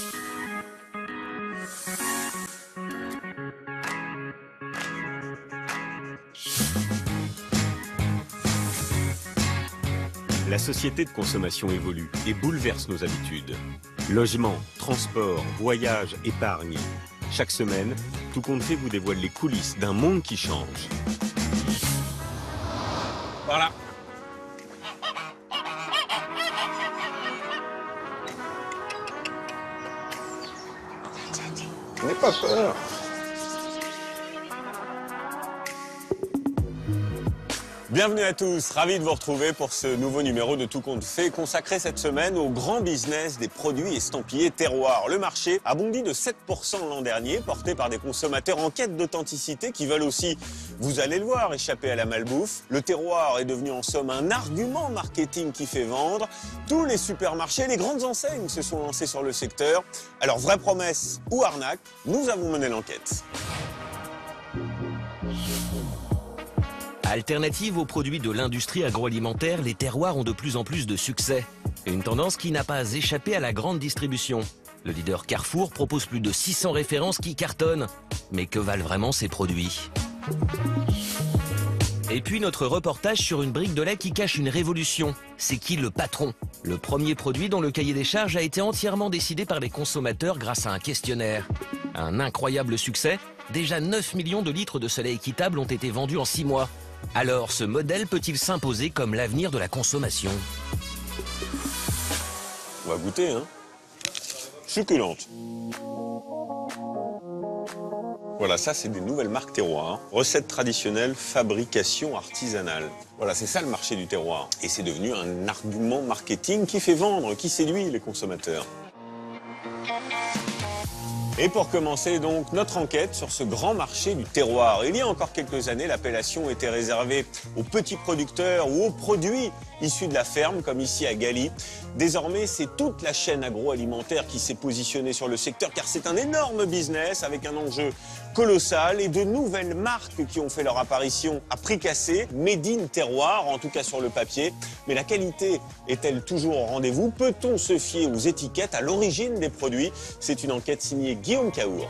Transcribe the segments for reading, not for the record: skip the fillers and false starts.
La société de consommation évolue et bouleverse nos habitudes. Logement, transport, voyage, épargne. Chaque semaine, Tout compte fait vous dévoile les coulisses d'un monde qui change. Voilà. N'aie pas peur. Bienvenue à tous, ravi de vous retrouver pour ce nouveau numéro de Tout compte fait consacré cette semaine au grand business des produits estampillés terroirs. Le marché a bondi de 7% l'an dernier, porté par des consommateurs en quête d'authenticité qui veulent aussi, vous allez le voir, échapper à la malbouffe. Le terroir est devenu en somme un argument marketing qui fait vendre. Tous les supermarchés, les grandes enseignes se sont lancés sur le secteur. Alors, vraie promesse ou arnaque, nous avons mené l'enquête. Alternative aux produits de l'industrie agroalimentaire, les terroirs ont de plus en plus de succès. Une tendance qui n'a pas échappé à la grande distribution. Le leader Carrefour propose plus de 600 références qui cartonnent. Mais que valent vraiment ces produits? Et puis notre reportage sur une brique de lait qui cache une révolution. C'est qui le patron? Le premier produit dont le cahier des charges a été entièrement décidé par les consommateurs grâce à un questionnaire. Un incroyable succès, déjà 9 millions de litres de ce lait équitable ont été vendus en 6 mois. Alors, ce modèle peut-il s'imposer comme l'avenir de la consommation? On va goûter, hein. Succulente. Voilà, ça c'est des nouvelles marques terroirs. Recettes traditionnelles, fabrication artisanale. Voilà, c'est ça le marché du terroir. Et c'est devenu un argument marketing qui fait vendre, qui séduit les consommateurs. Et pour commencer donc notre enquête sur ce grand marché du terroir. Il y a encore quelques années, l'appellation était réservée aux petits producteurs ou aux produits issus de la ferme, comme ici à Galy. Désormais, c'est toute la chaîne agroalimentaire qui s'est positionnée sur le secteur, car c'est un énorme business avec un enjeu colossal et de nouvelles marques qui ont fait leur apparition à prix cassé, made in terroir, en tout cas sur le papier. Mais la qualité est-elle toujours au rendez-vous? Peut-on se fier aux étiquettes à l'origine des produits? C'est une enquête signée Guillaume Caour.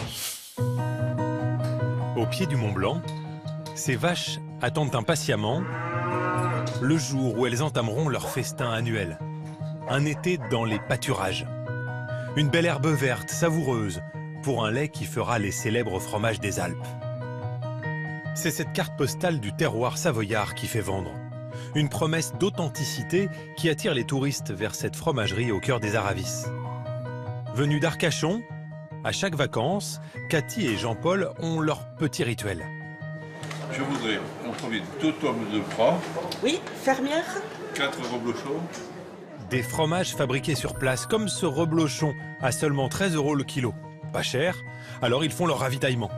Au pied du Mont Blanc, ces vaches attendent impatiemment le jour où elles entameront leur festin annuel. Un été dans les pâturages. Une belle herbe verte, savoureuse, pour un lait qui fera les célèbres fromages des Alpes. C'est cette carte postale du terroir savoyard qui fait vendre. Une promesse d'authenticité qui attire les touristes vers cette fromagerie au cœur des Aravis. Venus d'Arcachon, à chaque vacances, Cathy et Jean-Paul ont leur petit rituel. Je voudrais en premier 2 tomes de gras. Oui, fermière. 4 reblochons. Des fromages fabriqués sur place, comme ce reblochon, à seulement 13 € le kilo. Pas cher, alors ils font leur ravitaillement.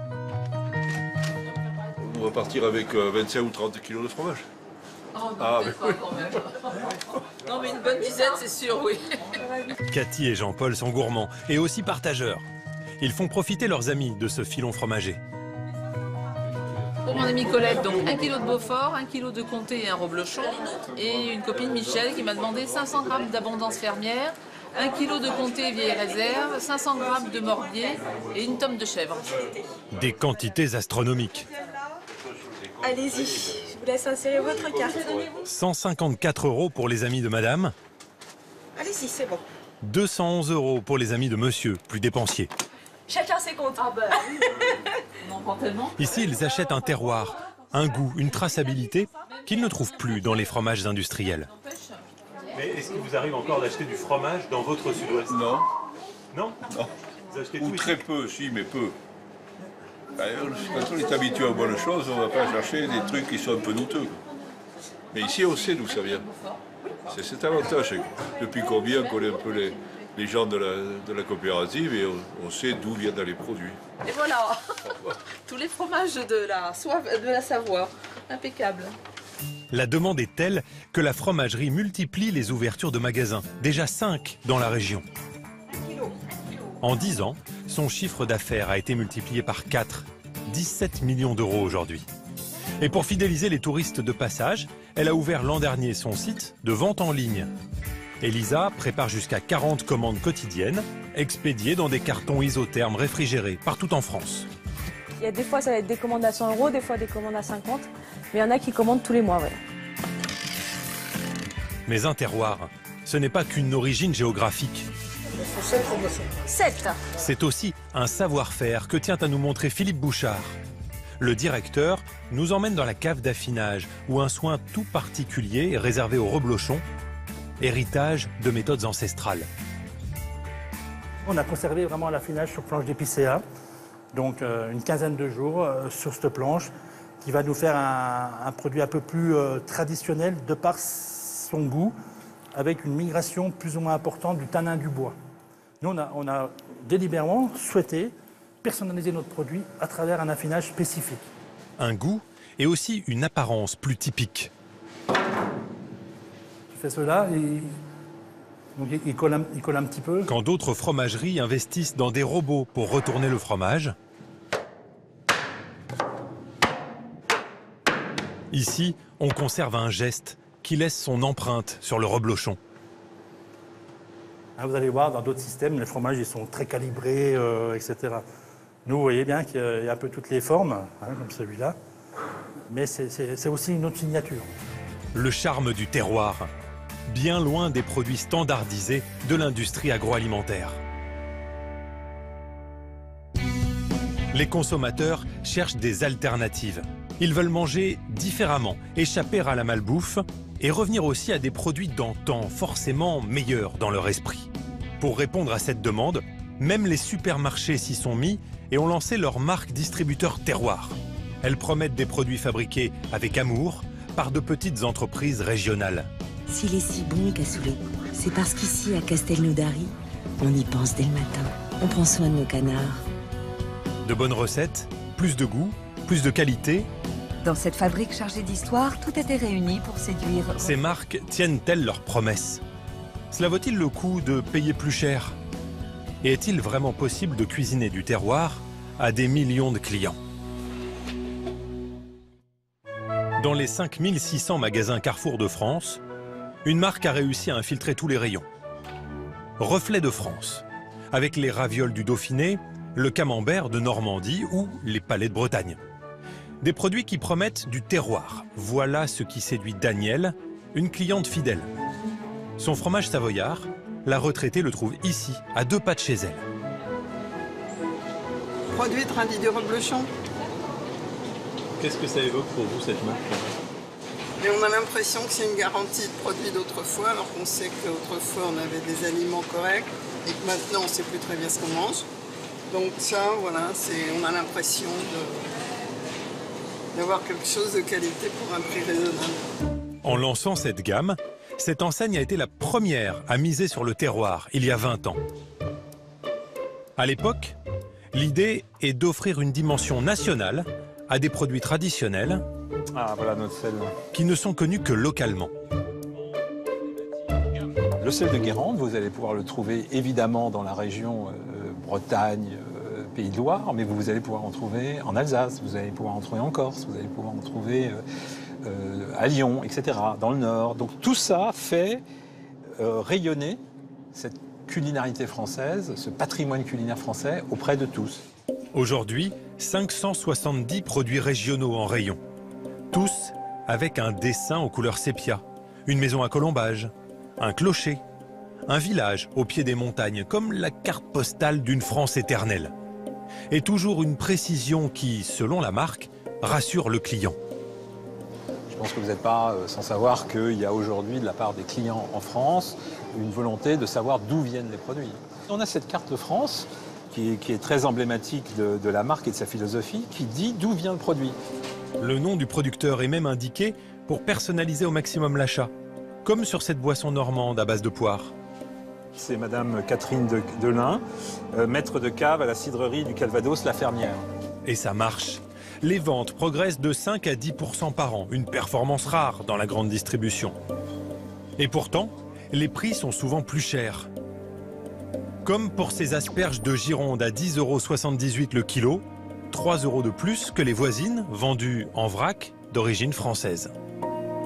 On va partir avec 25 ou 30 kilos de fromage. Oh non, pas quand même. Non, mais une bonne dizaine, c'est sûr, oui. Cathy et Jean-Paul sont gourmands et aussi partageurs. Ils font profiter leurs amis de ce filon fromager. Pour mon amie Colette, donc 1 kg de Beaufort, 1 kg de Comté et un reblochon. Et une copine Michel qui m'a demandé 500 g d'abondance fermière, 1 kg de Comté vieille réserve, 500 g de Morbier et une tome de chèvre. Des quantités astronomiques. Allez-y, je vous laisse insérer votre carte. 154 € pour les amis de madame. Allez-y, c'est bon. 211 € pour les amis de monsieur, plus dépensier. Chacun ses comptes. Ah ben, on en prend tellement. Ici, ils achètent un terroir, un goût, une traçabilité qu'ils ne trouvent plus dans les fromages industriels. Mais est-ce qu'il vous arrive encore d'acheter du fromage dans votre sud-ouest? Non. Non? Non. Vous achetez Ou tout très ici? peu, si, mais peu. Quand on est habitué à bonnes choses, on ne va pas chercher des trucs qui sont un peu douteux. Mais ici, on sait d'où ça vient. C'est cet avantage. Depuis combien on connaît un peu les gens de la coopérative et on sait d'où viennent les produits. Et voilà, tous les fromages de la Savoie, impeccable. La demande est telle que la fromagerie multiplie les ouvertures de magasins, déjà 5 dans la région. En 10 ans, son chiffre d'affaires a été multiplié par 4, 17 millions d'euros aujourd'hui. Et pour fidéliser les touristes de passage, elle a ouvert l'an dernier son site de vente en ligne. Elisa prépare jusqu'à 40 commandes quotidiennes expédiés dans des cartons isothermes réfrigérés partout en France. Il y a des fois, ça va être des commandes à 100 €, des fois des commandes à 50. Mais il y en a qui commandent tous les mois, ouais. Mais un terroir, ce n'est pas qu'une origine géographique. 7. C'est aussi un savoir-faire que tient à nous montrer Philippe Bouchard. Le directeur nous emmène dans la cave d'affinage où un soin tout particulier est réservé au reblochon, héritage de méthodes ancestrales. On a conservé vraiment l'affinage sur planche d'épicéa, donc une quinzaine de jours sur cette planche qui va nous faire un produit un peu plus traditionnel de par son goût, avec une migration plus ou moins importante du tanin du bois. Nous, on a délibérément souhaité personnaliser notre produit à travers un affinage spécifique. Un goût et aussi une apparence plus typique. Tu fais cela et donc il colle un petit peu. Quand d'autres fromageries investissent dans des robots pour retourner le fromage, ici, on conserve un geste qui laisse son empreinte sur le reblochon. Vous allez voir, dans d'autres systèmes, les fromages ils sont très calibrés, etc. Nous, vous voyez bien qu'il y a un peu toutes les formes, hein, comme celui-là. Mais c'est aussi une autre signature. Le charme du terroir, bien loin des produits standardisés de l'industrie agroalimentaire. Les consommateurs cherchent des alternatives. Ils veulent manger différemment, échapper à la malbouffe et revenir aussi à des produits d'antan, forcément meilleurs dans leur esprit. Pour répondre à cette demande, même les supermarchés s'y sont mis et ont lancé leur marque distributeur terroir. Elles promettent des produits fabriqués avec amour par de petites entreprises régionales. S'il est si bon, le cassoulet, c'est parce qu'ici, à Castelnaudary, on y pense dès le matin. On prend soin de nos canards. De bonnes recettes, plus de goût, plus de qualité. Dans cette fabrique chargée d'histoire, tout était réuni pour séduire... Ces marques tiennent-elles leurs promesses? Cela vaut-il le coup de payer plus cher? Et est-il vraiment possible de cuisiner du terroir à des millions de clients? Dans les 5600 magasins Carrefour de France, une marque a réussi à infiltrer tous les rayons. Reflet de France, avec les ravioles du Dauphiné, le camembert de Normandie ou les palets de Bretagne. Des produits qui promettent du terroir. Voilà ce qui séduit Danielle, une cliente fidèle. Son fromage savoyard, la retraitée le trouve ici, à 2 pas de chez elle. Produit tradit du reblochon. Qu'est-ce que ça évoque pour vous, cette marque? Et on a l'impression que c'est une garantie de produit d'autrefois, alors qu'on sait qu'autrefois on avait des aliments corrects et que maintenant on ne sait plus très bien ce qu'on mange. Donc ça, voilà, on a l'impression d'avoir quelque chose de qualité pour un prix raisonnable. En lançant cette gamme, cette enseigne a été la première à miser sur le terroir il y a 20 ans. À l'époque, l'idée est d'offrir une dimension nationale à des produits traditionnels voilà notre sel. Qui ne sont connus que localement. Le sel de Guérande, vous allez pouvoir le trouver évidemment dans la région Bretagne, Pays de Loire, mais vous allez pouvoir en trouver en Alsace, vous allez pouvoir en trouver en Corse, vous allez pouvoir en trouver à Lyon, etc., dans le Nord. Donc tout ça fait rayonner cette culinarité française, ce patrimoine culinaire français auprès de tous. Aujourd'hui, 570 produits régionaux en rayon. Tous avec un dessin aux couleurs sépia, une maison à colombage, un clocher, un village au pied des montagnes, comme la carte postale d'une France éternelle. Et toujours une précision qui, selon la marque, rassure le client. Je pense que vous n'êtes pas sans savoir qu'il y a aujourd'hui, de la part des clients en France, une volonté de savoir d'où viennent les produits. On a cette carte de France qui est très emblématique de la marque et de sa philosophie, qui dit d'où vient le produit. Le nom du producteur est même indiqué pour personnaliser au maximum l'achat, comme sur cette boisson normande à base de poire. C'est Madame Catherine Delin, maître de cave à la cidrerie du Calvados, La Fermière. Et ça marche. Les ventes progressent de 5 à 10% par an, une performance rare dans la grande distribution. Et pourtant, les prix sont souvent plus chers. Comme pour ces asperges de Gironde à 10,78 € le kilo, 3 € de plus que les voisines vendues en vrac d'origine française.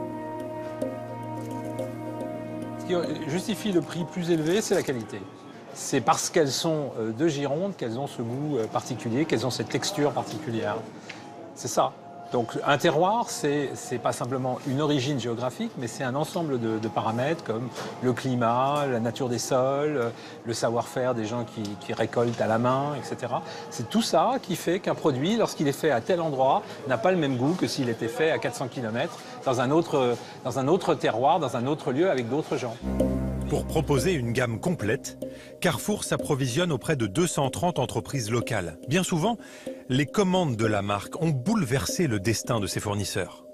Ce qui justifie le prix plus élevé, c'est la qualité. c'est parce qu'elles sont de Gironde qu'elles ont ce goût particulier, qu'elles ont cette texture particulière. C'est ça. Donc un terroir, c'est pas simplement une origine géographique, mais c'est un ensemble de paramètres comme le climat, la nature des sols, le savoir-faire des gens qui récoltent à la main, etc. C'est tout ça qui fait qu'un produit, lorsqu'il est fait à tel endroit, n'a pas le même goût que s'il était fait à 400 km dans un autre terroir, dans un autre lieu avec d'autres gens. Pour proposer une gamme complète, Carrefour s'approvisionne auprès de 230 entreprises locales. Bien souvent, les commandes de la marque ont bouleversé le destin de ses fournisseurs.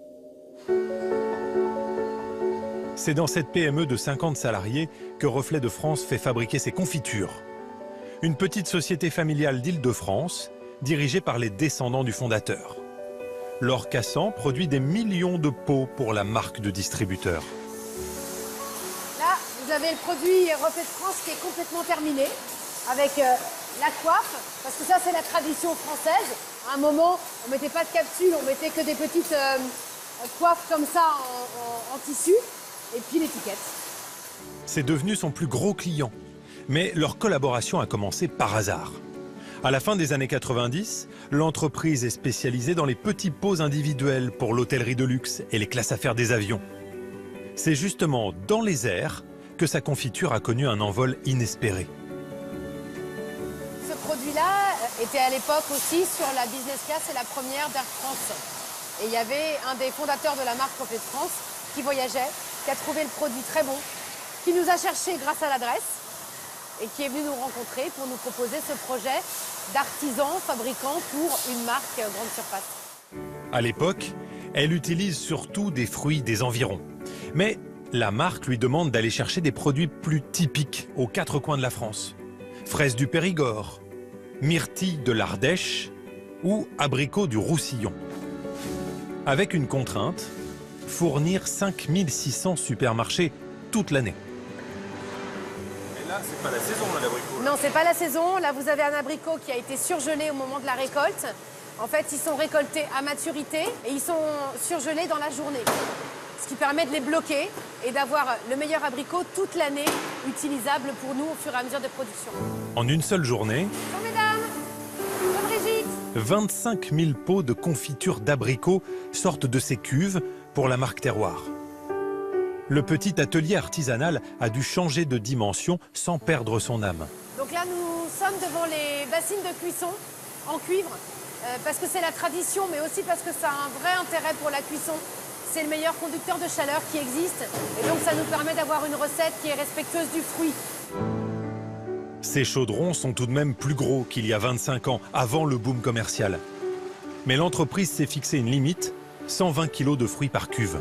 C'est dans cette PME de 50 salariés que Reflet de France fait fabriquer ses confitures. Une petite société familiale d'Île-de-France, dirigée par les descendants du fondateur. Laure Cassan produit des millions de pots pour la marque de distributeur. Vous avez le produit Reflet de France qui est complètement terminé, avec la coiffe, parce que ça c'est la tradition française. À un moment, on ne mettait pas de capsule, on mettait que des petites coiffes comme ça en tissu, et puis l'étiquette. C'est devenu son plus gros client, mais leur collaboration a commencé par hasard. À la fin des années 90, l'entreprise est spécialisée dans les petits pots individuels pour l'hôtellerie de luxe et les classes affaires des avions. C'est justement dans les airs que sa confiture a connu un envol inespéré. Ce produit-là était à l'époque aussi sur la business class et la première d'Air France. Et il y avait un des fondateurs de la marque Reflet de France qui voyageait, qui a trouvé le produit très bon, qui nous a cherché grâce à l'adresse et qui est venu nous rencontrer pour nous proposer ce projet d'artisan fabricant pour une marque grande surface. À l'époque, elle utilise surtout des fruits des environs. Mais la marque lui demande d'aller chercher des produits plus typiques aux quatre coins de la France. Fraises du Périgord, myrtilles de l'Ardèche ou abricots du Roussillon. Avec une contrainte, fournir 5600 supermarchés toute l'année. Et là, c'est pas la saison, l'abricot. Non, c'est pas la saison. Là, vous avez un abricot qui a été surgelé au moment de la récolte. En fait, ils sont récoltés à maturité et ils sont surgelés dans la journée. Ce qui permet de les bloquer et d'avoir le meilleur abricot toute l'année utilisable pour nous au fur et à mesure de production. En une seule journée, Bonjour mesdames, bonjour Brigitte. 25 000 pots de confiture d'abricots sortent de ces cuves pour la marque Terroir. Le petit atelier artisanal a dû changer de dimension sans perdre son âme. Donc là, nous sommes devant les bassines de cuisson en cuivre parce que c'est la tradition, mais aussi parce que ça a un vrai intérêt pour la cuisson. C'est le meilleur conducteur de chaleur qui existe et donc ça nous permet d'avoir une recette qui est respectueuse du fruit. Ces chaudrons sont tout de même plus gros qu'il y a 25 ans, avant le boom commercial. Mais l'entreprise s'est fixé une limite, 120 kg de fruits par cuve.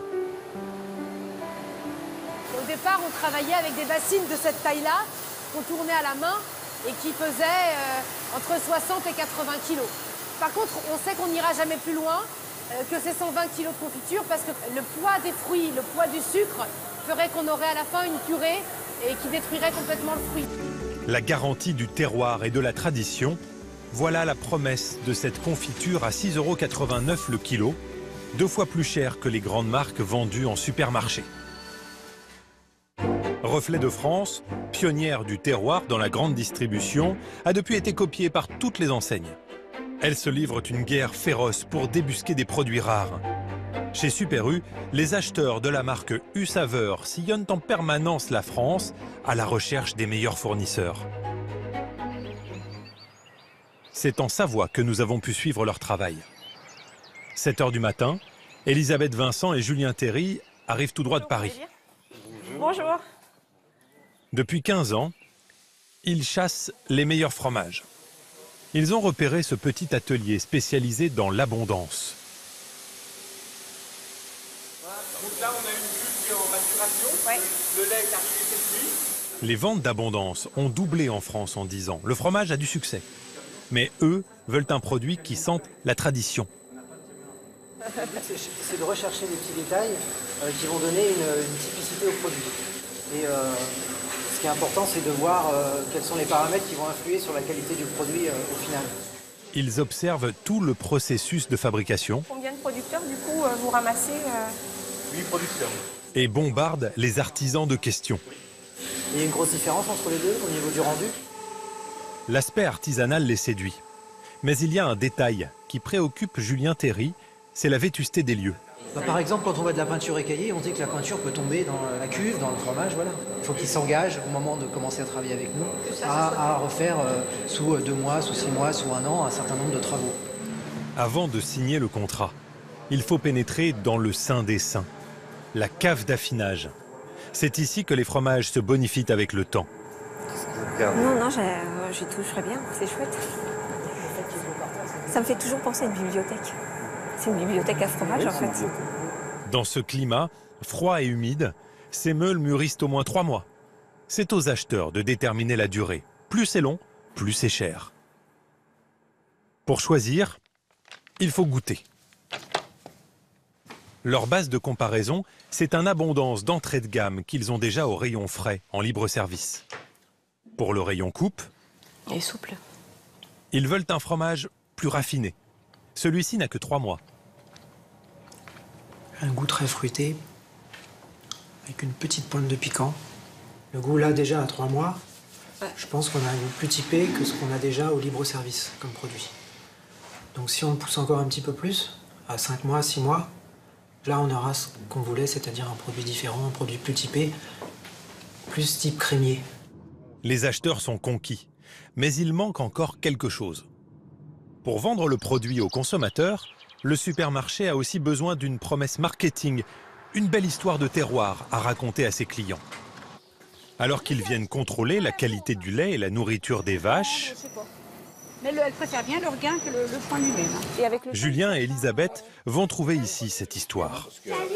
Au départ, on travaillait avec des bassines de cette taille-là, qu'on tournait à la main et qui pesaient entre 60 et 80 kg. Par contre, on sait qu'on n'ira jamais plus loin que ces 120 kg de confiture parce que le poids des fruits, le poids du sucre ferait qu'on aurait à la fin une purée et qui détruirait complètement le fruit. La garantie du terroir et de la tradition, voilà la promesse de cette confiture à 6,89 € le kilo, 2 fois plus cher que les grandes marques vendues en supermarché. Reflet de France, pionnière du terroir dans la grande distribution, a depuis été copiée par toutes les enseignes. Elles se livrent une guerre féroce pour débusquer des produits rares. Chez Super U, les acheteurs de la marque U-Saveur sillonnent en permanence la France à la recherche des meilleurs fournisseurs. C'est en Savoie que nous avons pu suivre leur travail. 7 h du matin, Elisabeth Vincent et Julien Théry arrivent tout droit de Paris. Bonjour. Depuis 15 ans, ils chassent les meilleurs fromages. Ils ont repéré ce petit atelier spécialisé dans l'abondance. Donc là, on a une cuve qui est en maturation. Le lait est arrivé cette nuit. Les ventes d'abondance ont doublé en France en 10 ans. Le fromage a du succès. Mais eux veulent un produit qui sente la tradition. C'est de rechercher des petits détails qui vont donner une typicité au produit. Et ce qui est important, c'est de voir quels sont les paramètres qui vont influer sur la qualité du produit au final. Ils observent tout le processus de fabrication. Combien de producteurs, du coup, vous ramassez 8 producteurs. Et bombardent les artisans de questions. Il y a une grosse différence entre les deux au niveau du rendu? L'aspect artisanal les séduit. Mais il y a un détail qui préoccupe Julien Théry, c'est la vétusté des lieux. Par exemple, quand on voit de la peinture écaillée, on dit que la peinture peut tomber dans la cuve, dans le fromage, voilà. Il faut qu'ils s'engagent au moment de commencer à travailler avec nous à refaire sous 2 mois, sous 6 mois, sous 1 an, un certain nombre de travaux. Avant de signer le contrat, il faut pénétrer dans le sein des saints, la cave d'affinage. C'est ici que les fromages se bonifient avec le temps. Non, j'y toucherais bien, c'est chouette. Ça me fait toujours penser à une bibliothèque. C'est une bibliothèque à fromage en fait. Dans ce climat, froid et humide, ces meules mûrissent au moins 3 mois. C'est aux acheteurs de déterminer la durée. Plus c'est long, plus c'est cher. Pour choisir, il faut goûter. Leur base de comparaison, c'est une abondance d'entrées de gamme qu'ils ont déjà au rayon frais, en libre service. Pour le rayon coupe, il est souple. Ils veulent un fromage plus raffiné. Celui-ci n'a que 3 mois. Un goût très fruité, avec une petite pointe de piquant. Le goût là déjà à 3 mois, je pense qu'on a un goût plus typé que ce qu'on a déjà au libre service comme produit. Donc si on pousse encore un petit peu plus, à 5 mois, 6 mois, là on aura ce qu'on voulait, c'est-à-dire un produit différent, un produit plus typé, plus type crémier. Les acheteurs sont conquis, mais il manque encore quelque chose. Pour vendre le produit aux consommateurs, le supermarché a aussi besoin d'une promesse marketing, une belle histoire de terroir à raconter à ses clients. Alors qu'ils viennent contrôler la qualité du lait et la nourriture des vaches, mais elle préfère bien le regain que le foin lui-même. Julien et Elisabeth vont trouver ici cette histoire.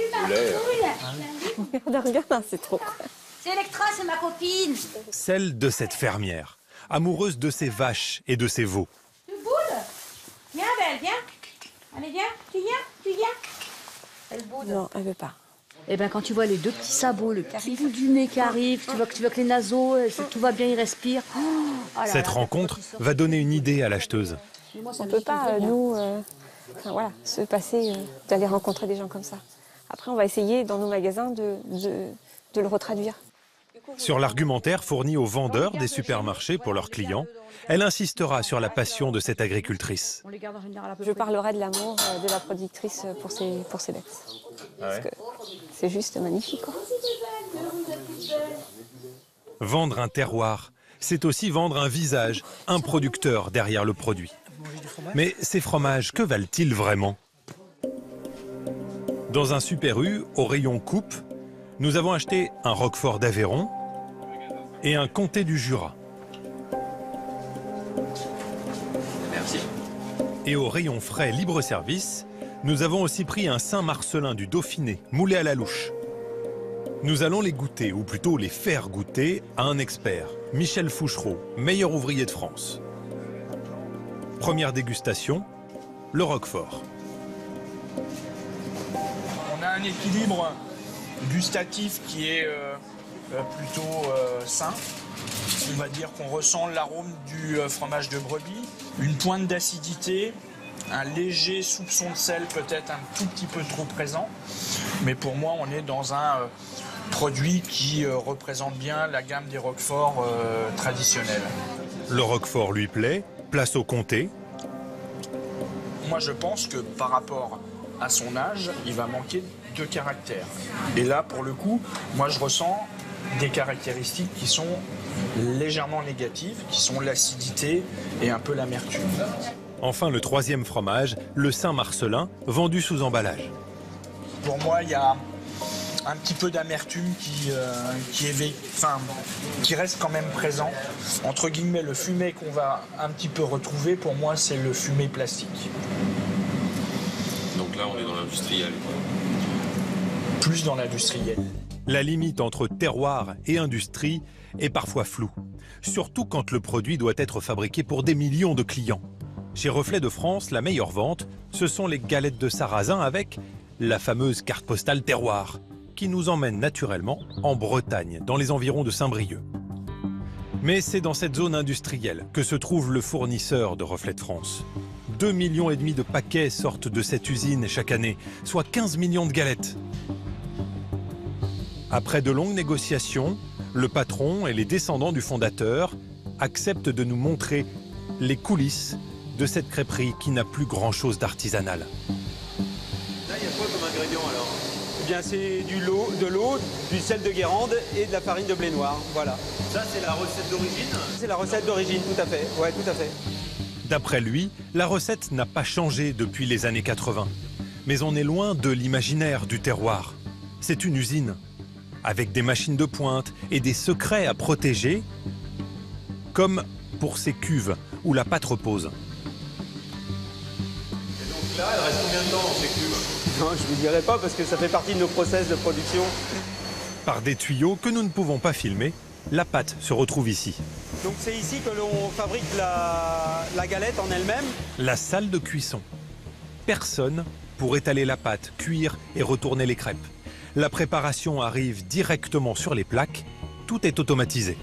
Regarde, c'est trop. C'est Electra, c'est ma copine. Celle de cette fermière, amoureuse de ses vaches et de ses veaux. Tu boudes? Viens, belle, viens. Allez, viens, tu viens. Elle boude. Non, elle veut pas. Eh ben, quand tu vois les 2 petits sabots, le petit bout du nez qui arrive, tu vois que les naseaux, tout va bien, ils respirent. Cette rencontre va donner une idée à l'acheteuse. On ne peut pas, nous, se passer d'aller rencontrer des gens comme ça. Après, on va essayer dans nos magasins de le retraduire. Sur l'argumentaire fourni aux vendeurs des supermarchés pour leurs clients, elle insistera sur la passion de cette agricultrice. Je parlerai de l'amour de la productrice pour ses bêtes. Parce que c'est juste magnifique, quoi. Vendre un terroir, c'est aussi vendre un visage, un producteur derrière le produit. Mais ces fromages, que valent-ils vraiment? Dans un Super U, au rayon coupe, nous avons acheté un Roquefort d'Aveyron et un Comté du Jura. Merci. Et au rayon frais libre-service, nous avons aussi pris un Saint-Marcelin du Dauphiné, moulé à la louche. Nous allons les goûter, ou plutôt les faire goûter, à un expert, Michel Fouchereau, meilleur ouvrier de France. Première dégustation, le Roquefort. On a un équilibre gustatif qui est plutôt sain. On va dire qu'on ressent l'arôme du fromage de brebis, une pointe d'acidité, un léger soupçon de sel peut-être un tout petit peu trop présent. Mais pour moi, on est dans un produit qui représente bien la gamme des Roqueforts traditionnels. Le Roquefort lui plaît, place au comté. Moi, je pense que par rapport à son âge, il va manquer de caractère. Et là, pour le coup, moi, je ressens des caractéristiques qui sont légèrement négatives, qui sont l'acidité et un peu l'amertume. Enfin, le troisième fromage, le Saint-Marcelin, vendu sous emballage. Pour moi, il y a un petit peu d'amertume qui reste quand même présent. Entre guillemets, le fumet qu'on va un petit peu retrouver, pour moi, c'est le fumet plastique. Donc là, on est dans l'industriel. Plus dans l'industriel. La limite entre terroir et industrie est parfois floue, surtout quand le produit doit être fabriqué pour des millions de clients. Chez Reflet de France, la meilleure vente, ce sont les galettes de sarrasin avec la fameuse carte postale terroir, qui nous emmène naturellement en Bretagne, dans les environs de Saint-Brieuc. Mais c'est dans cette zone industrielle que se trouve le fournisseur de Reflet de France. 2,5 millions de paquets sortent de cette usine chaque année, soit 15 millions de galettes. Après de longues négociations, le patron et les descendants du fondateur accepte de nous montrer les coulisses de cette crêperie qui n'a plus grand-chose d'artisanal. Là, il y a quoi comme ingrédient alors? Eh bien, c'est de l'eau, du sel de Guérande et de la farine de blé noir. Voilà. Ça, c'est la recette d'origine? C'est la recette d'origine, tout à fait. Ouais, tout à fait. D'après lui, la recette n'a pas changé depuis les années 80. Mais on est loin de l'imaginaire du terroir. C'est une usine, avec des machines de pointe et des secrets à protéger, comme pour ces cuves où la pâte repose. Et donc là, elle reste combien de temps dans ces cuves? Non, je ne vous dirai pas parce que ça fait partie de nos process de production. Par des tuyaux que nous ne pouvons pas filmer, la pâte se retrouve ici. Donc c'est ici que l'on fabrique la galette en elle-même. La salle de cuisson. Personne pour étaler la pâte, cuire et retourner les crêpes. La préparation arrive directement sur les plaques. Tout est automatisé.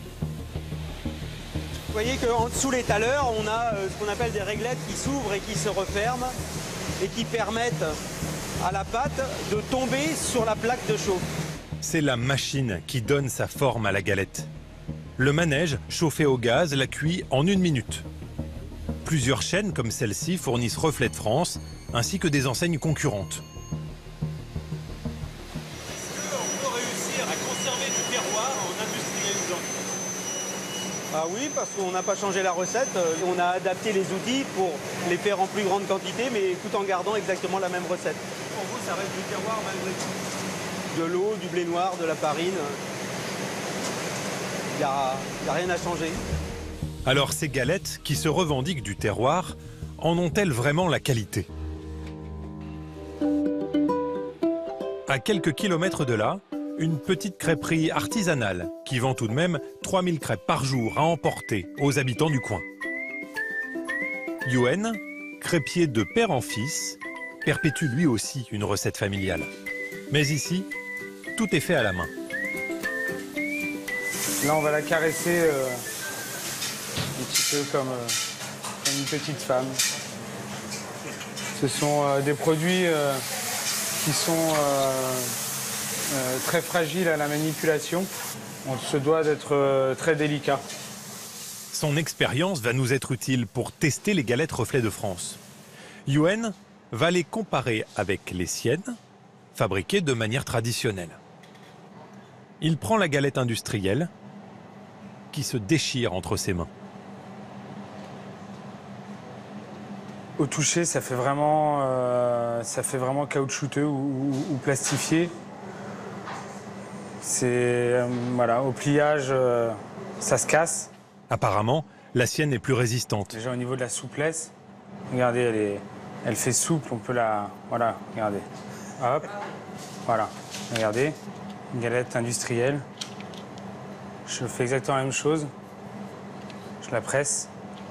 Vous voyez qu'en dessous l'étaleur, on a ce qu'on appelle des réglettes qui s'ouvrent et qui se referment et qui permettent à la pâte de tomber sur la plaque de chauffe. C'est la machine qui donne sa forme à la galette. Le manège, chauffé au gaz, la cuit en 1 minute. Plusieurs chaînes comme celle-ci fournissent Reflet de France, ainsi que des enseignes concurrentes. Est-ce qu'on peut réussir à conserver du terroir en industrialisant? Ah oui, parce qu'on n'a pas changé la recette, on a adapté les outils pour les faire en plus grande quantité, mais tout en gardant exactement la même recette. Pour vous, ça reste du terroir malgré tout? De l'eau, du blé noir, de la farine. Il n'y a rien à changer. Alors ces galettes, qui se revendiquent du terroir, en ont-elles vraiment la qualité? À quelques kilomètres de là, une petite crêperie artisanale qui vend tout de même 3000 crêpes par jour à emporter aux habitants du coin. Yuen, crêpier de père en fils, perpétue lui aussi une recette familiale. Mais ici, tout est fait à la main. Là, on va la caresser un petit peu comme une petite femme. Ce sont des produits qui sont très fragiles à la manipulation. On se doit d'être très délicat. Son expérience va nous être utile pour tester les galettes Reflet de France. Yuen va les comparer avec les siennes, fabriquées de manière traditionnelle. Il prend la galette industrielle qui se déchire entre ses mains. Au toucher, ça fait vraiment caoutchouteux ou plastifié. C'est voilà, au pliage, ça se casse. Apparemment, la sienne est plus résistante. Déjà au niveau de la souplesse, regardez, elle fait souple, on peut la... Voilà, regardez. Hop, voilà, regardez, une galette industrielle. Je fais exactement la même chose. Je la presse.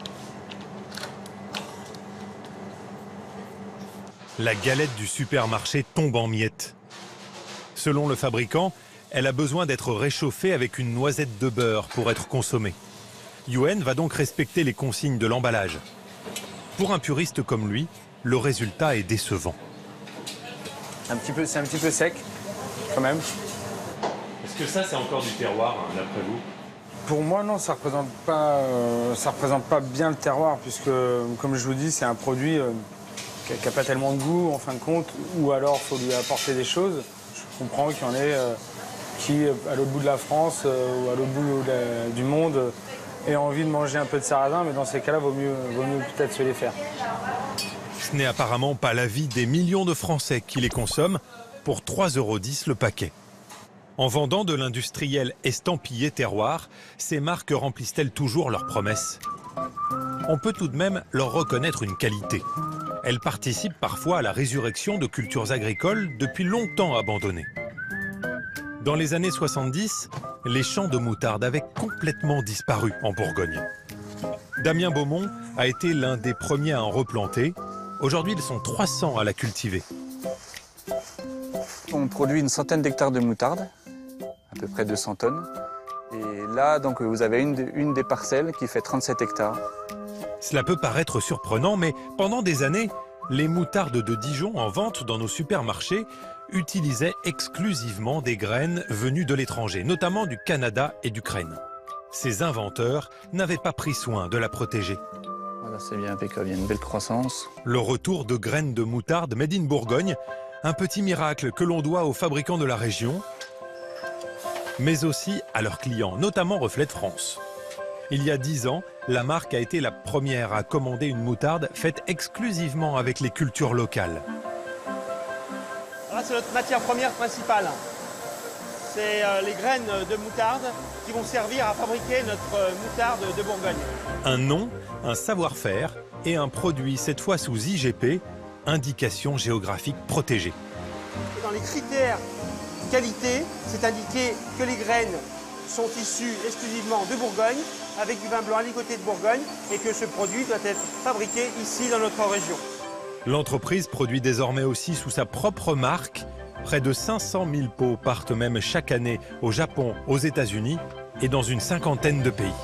La galette du supermarché tombe en miettes. Selon le fabricant, elle a besoin d'être réchauffée avec une noisette de beurre pour être consommée. Yuen va donc respecter les consignes de l'emballage. Pour un puriste comme lui, le résultat est décevant. C'est un petit peu sec, quand même. Est-ce que ça, c'est encore du terroir, hein, d'après vous? Pour moi, non, ça représente pas bien le terroir, puisque, comme je vous dis, c'est un produit qui n'a pas tellement de goût, en fin de compte, ou alors il faut lui apporter des choses. Je comprends qu'il y en ait qui, à l'autre bout de la France ou à l'autre bout du monde, aient envie de manger un peu de sarrasin, mais dans ces cas-là, vaut mieux peut-être se les faire. Ce n'est apparemment pas l'avis des millions de Français qui les consomment pour 3,10 € le paquet. En vendant de l'industriel estampillé terroir, ces marques remplissent-elles toujours leurs promesses? On peut tout de même leur reconnaître une qualité. Elles participent parfois à la résurrection de cultures agricoles depuis longtemps abandonnées. Dans les années 70, les champs de moutarde avaient complètement disparu en Bourgogne. Damien Beaumont a été l'un des premiers à en replanter. Aujourd'hui, ils sont 300 à la cultiver. On produit une centaine d'hectares de moutarde, à peu près 200 tonnes. Et là, donc, vous avez une des parcelles qui fait 37 hectares. Cela peut paraître surprenant, mais pendant des années, les moutardes de Dijon en vente dans nos supermarchés utilisaient exclusivement des graines venues de l'étranger, notamment du Canada et d'Ukraine. ses inventeurs n'avaient pas pris soin de la protéger. Voilà, c'est bien impeccable, il y a une belle croissance. Le retour de graines de moutarde made in Bourgogne, un petit miracle que l'on doit aux fabricants de la région, mais aussi à leurs clients, notamment Reflet de France. Il y a 10 ans, la marque a été la première à commander une moutarde faite exclusivement avec les cultures locales. Là, c'est notre matière première principale. C'est les graines de moutarde qui vont servir à fabriquer notre moutarde de Bourgogne. Un nom, un savoir-faire et un produit, cette fois sous IGP, indication géographique protégée. Dans les critères qualité, c'est indiqué que les graines sont issues exclusivement de Bourgogne, avec du vin blanc aligoté de Bourgogne, et que ce produit doit être fabriqué ici dans notre région. L'entreprise produit désormais aussi sous sa propre marque. Près de 500 000 pots partent même chaque année au Japon, aux États-Unis et dans une cinquantaine de pays.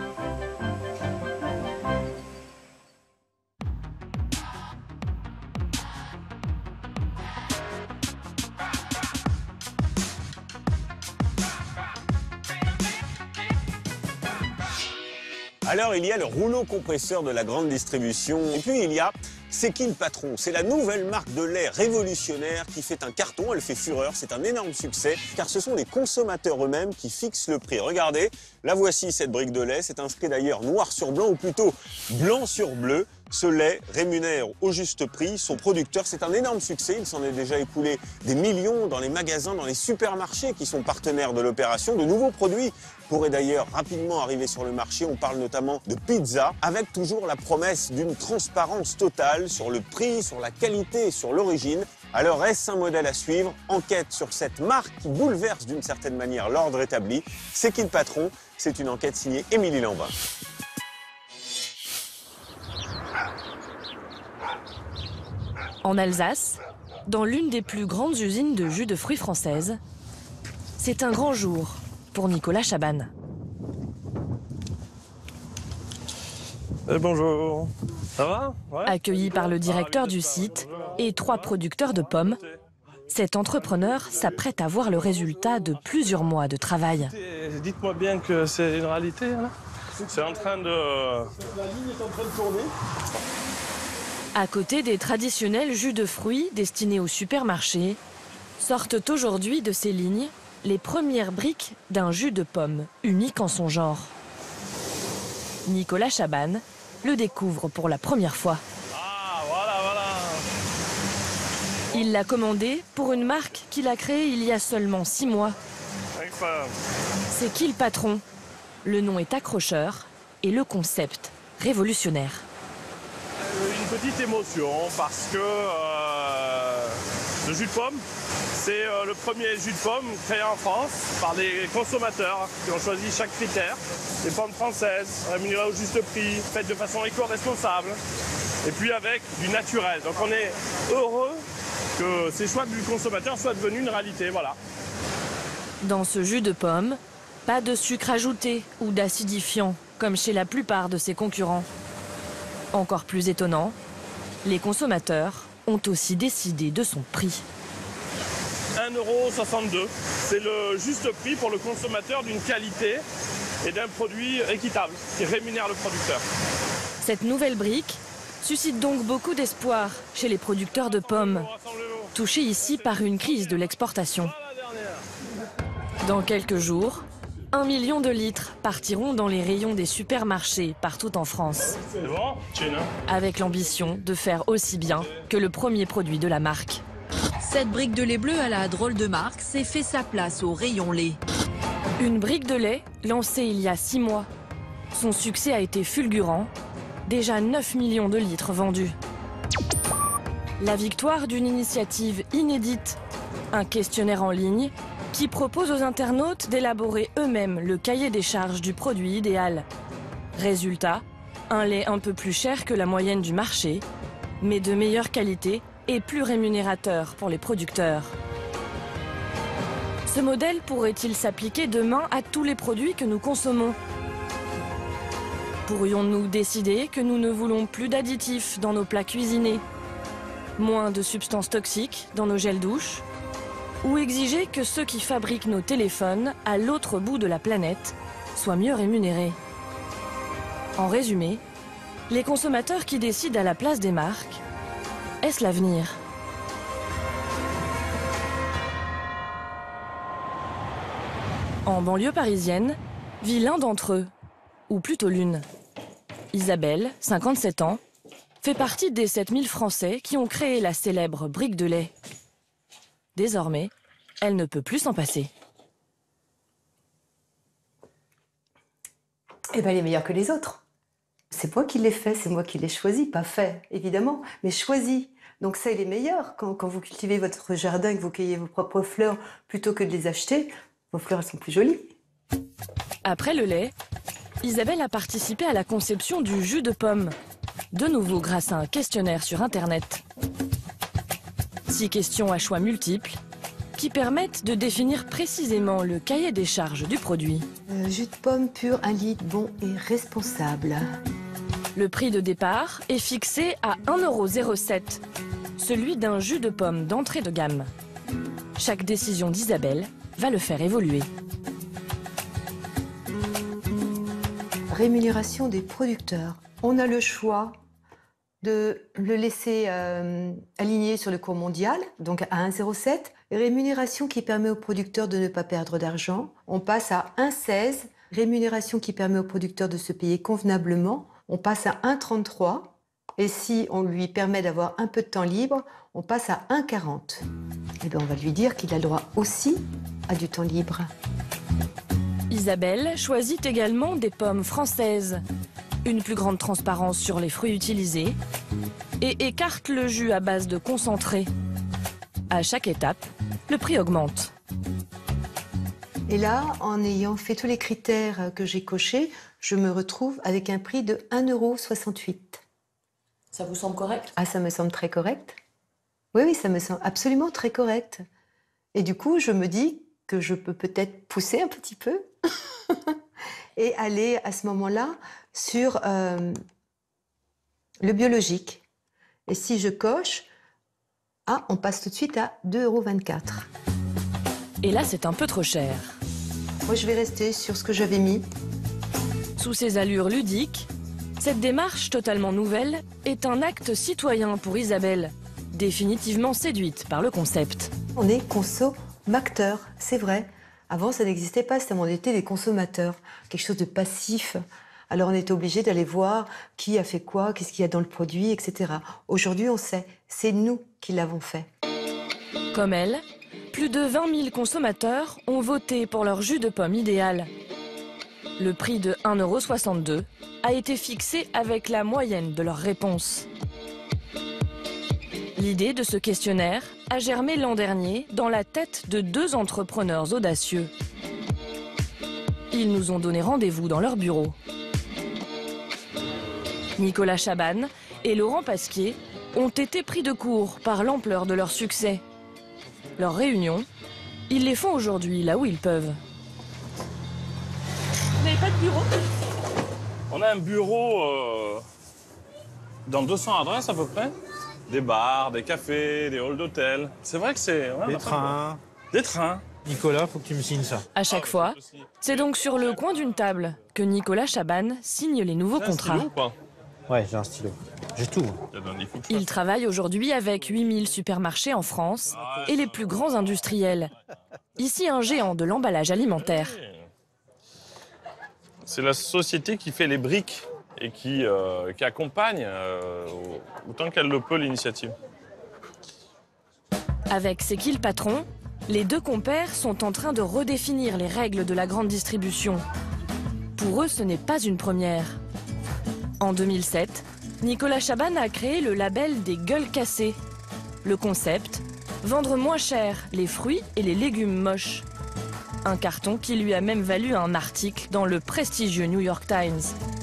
Alors il y a le rouleau compresseur de la grande distribution et puis il y a C'est qui le patron? C'est la nouvelle marque de lait révolutionnaire qui fait un carton, elle fait fureur, c'est un énorme succès car ce sont les consommateurs eux-mêmes qui fixent le prix. Regardez, la voici cette brique de lait, c'est inscrit d'ailleurs noir sur blanc ou plutôt blanc sur bleu. Ce lait rémunère au juste prix son producteur, c'est un énorme succès, il s'en est déjà écoulé des millions dans les magasins, dans les supermarchés qui sont partenaires de l'opération. De nouveaux produits pourraient d'ailleurs rapidement arriver sur le marché, on parle notamment de pizza, avec toujours la promesse d'une transparence totale sur le prix, sur la qualité et sur l'origine. Alors est-ce un modèle à suivre? Enquête sur cette marque qui bouleverse d'une certaine manière l'ordre établi. C'est qui le patron? C'est une enquête signée Émilie Lambin. En Alsace, dans l'une des plus grandes usines de jus de fruits françaises, c'est un grand jour pour Nicolas Chaban. Bonjour, ça va? Ouais. Accueilli par le directeur du site et 3 producteurs de pommes, cet entrepreneur s'apprête à voir le résultat de plusieurs mois de travail. Dites-moi bien que c'est une réalité, là. C'est en train de... La ligne est en train de tourner. À côté des traditionnels jus de fruits destinés aux supermarchés, sortent aujourd'hui de ces lignes les premières briques d'un jus de pomme unique en son genre. Nicolas Chaban le découvre pour la première fois. Ah, voilà. Il l'a commandé pour une marque qu'il a créée il y a seulement 6 mois. Incroyable. C'est qui le patron? Le nom est accrocheur et le concept révolutionnaire. Une petite émotion parce que le jus de pomme, c'est le premier jus de pomme créé en France par des consommateurs qui ont choisi chaque critère. Des pommes françaises, rémunérées au juste prix, faites de façon éco-responsable et puis avec du naturel. Donc on est heureux que ces choix du consommateur soient devenus une réalité, voilà. Dans ce jus de pomme, pas de sucre ajouté ou d'acidifiant comme chez la plupart de ses concurrents. Encore plus étonnant, les consommateurs ont aussi décidé de son prix. 1,62 €, c'est le juste prix pour le consommateur d'une qualité et d'un produit équitable qui rémunère le producteur. Cette nouvelle brique suscite donc beaucoup d'espoir chez les producteurs de pommes, touchés ici par une crise de l'exportation. Dans quelques jours, 1 million de litres partiront dans les rayons des supermarchés partout en France. Avec l'ambition de faire aussi bien que le premier produit de la marque. Cette brique de lait bleu à la drôle de marque s'est fait sa place au rayon lait. Une brique de lait lancée il y a 6 mois. Son succès a été fulgurant. Déjà 9 millions de litres vendus. La victoire d'une initiative inédite. Un questionnaire en ligne qui propose aux internautes d'élaborer eux-mêmes le cahier des charges du produit idéal. Résultat, un lait un peu plus cher que la moyenne du marché, mais de meilleure qualité et plus rémunérateur pour les producteurs. Ce modèle pourrait-il s'appliquer demain à tous les produits que nous consommons? Pourrions-nous décider que nous ne voulons plus d'additifs dans nos plats cuisinés, moins de substances toxiques dans nos gels douche, ou exiger que ceux qui fabriquent nos téléphones à l'autre bout de la planète soient mieux rémunérés. En résumé, les consommateurs qui décident à la place des marques, est-ce l'avenir ? En banlieue parisienne, vit l'un d'entre eux, ou plutôt l'une. Isabelle, 57 ans, fait partie des 7000 Français qui ont créé la célèbre brique de lait. Désormais, elle ne peut plus s'en passer. Eh bien, elle est meilleure que les autres. C'est moi qui l'ai fait, c'est moi qui l'ai choisi, pas fait, évidemment, mais choisi. Donc ça, il est meilleur. Quand vous cultivez votre jardin et que vous cueillez vos propres fleurs, plutôt que de les acheter, vos fleurs, elles sont plus jolies. Après le lait, Isabelle a participé à la conception du jus de pomme. De nouveau grâce à un questionnaire sur Internet. 6 questions à choix multiples qui permettent de définir précisément le cahier des charges du produit. Jus de pomme pur, 1 litre, bon et responsable. Le prix de départ est fixé à 1,07 €, celui d'un jus de pomme d'entrée de gamme. Chaque décision d'Isabelle va le faire évoluer. Rémunération des producteurs. On a le choix de le laisser aligné sur le cours mondial, donc à 1,07. Rémunération qui permet aux producteurs de ne pas perdre d'argent. On passe à 1,16. Rémunération qui permet aux producteurs de se payer convenablement. On passe à 1,33. Et si on lui permet d'avoir un peu de temps libre, on passe à 1,40. Et bien on va lui dire qu'il a le droit aussi à du temps libre. Isabelle choisit également des pommes françaises, une plus grande transparence sur les fruits utilisés et écarte le jus à base de concentré. À chaque étape, le prix augmente. Et là, en ayant fait tous les critères que j'ai cochés, je me retrouve avec un prix de 1,68 €. Ça vous semble correct? Ah, ça me semble très correct. Oui, ça me semble absolument très correct. Et du coup, je me dis que je peux peut-être pousser un petit peu et aller à ce moment-là sur le biologique. Et si je coche, on passe tout de suite à 2,24 €. Et là, c'est un peu trop cher. Moi, je vais rester sur ce que j'avais mis. Sous ses allures ludiques, cette démarche totalement nouvelle est un acte citoyen pour Isabelle, définitivement séduite par le concept. On est consommateur, c'est vrai. Avant, ça n'existait pas, on était des consommateurs, quelque chose de passif. Alors on était obligé d'aller voir qui a fait quoi, qu'est-ce qu'il y a dans le produit, etc. Aujourd'hui, on sait, c'est nous qui l'avons fait. Comme elle, plus de 20 000 consommateurs ont voté pour leur jus de pomme idéal. Le prix de 1,62 € a été fixé avec la moyenne de leurs réponses. L'idée de ce questionnaire a germé l'an dernier dans la tête de 2 entrepreneurs audacieux. Ils nous ont donné rendez-vous dans leur bureau. Nicolas Chaban et Laurent Pasquier ont été pris de court par l'ampleur de leur succès. Leurs réunions, ils les font aujourd'hui là où ils peuvent. Vous n'avez pas de bureau? On a un bureau dans 200 adresses à peu près. Des bars, des cafés, des halls d'hôtel. C'est vrai que c'est... Ouais, des trains. Des trains. Nicolas, faut que tu me signes ça. À chaque fois, c'est donc sur le coin d'une table que Nicolas Chaban signe les nouveaux contrats. Un stylo ou pas? Ouais, j'ai un stylo. J'ai tout. Il travaille aujourd'hui avec 8000 supermarchés en France et les plus grands industriels. Ici, un géant de l'emballage alimentaire. C'est la société qui fait les briques et qui accompagne autant qu'elle le peut l'initiative. Avec C'est qui le patron, les 2 compères sont en train de redéfinir les règles de la grande distribution. Pour eux, ce n'est pas une première. En 2007, Nicolas Chaban a créé le label des gueules cassées. Le concept, vendre moins cher les fruits et les légumes moches. Un carton qui lui a même valu un article dans le prestigieux New York Times.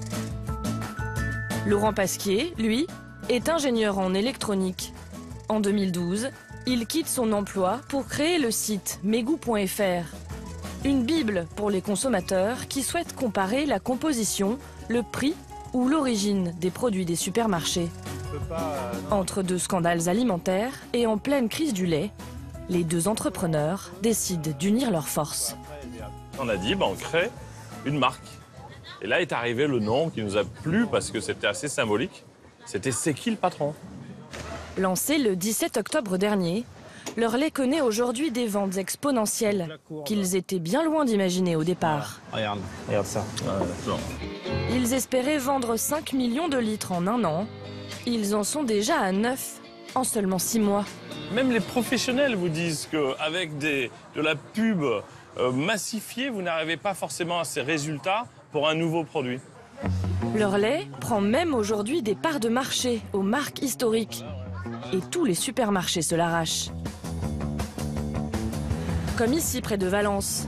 Laurent Pasquier, lui, est ingénieur en électronique. En 2012, il quitte son emploi pour créer le site Megou.fr. Une bible pour les consommateurs qui souhaitent comparer la composition, le prix ou l'origine des produits des supermarchés. Entre 2 scandales alimentaires et en pleine crise du lait, les 2 entrepreneurs décident d'unir leurs forces. On a dit, on crée une marque. Et là est arrivé le nom qui nous a plu parce que c'était assez symbolique. C'était C'est qui le patron? Lancé le 17 octobre dernier, leur lait connaît aujourd'hui des ventes exponentielles qu'ils étaient bien loin d'imaginer au départ. Regarde ça. Ils espéraient vendre 5 millions de litres en un an. Ils en sont déjà à 9 en seulement 6 mois. Même les professionnels vous disent qu'avec de la pub massifiée, vous n'arrivez pas forcément à ces résultats pour un nouveau produit. Leur lait prend même aujourd'hui des parts de marché aux marques historiques. Et tous les supermarchés se l'arrachent. Comme ici, près de Valence.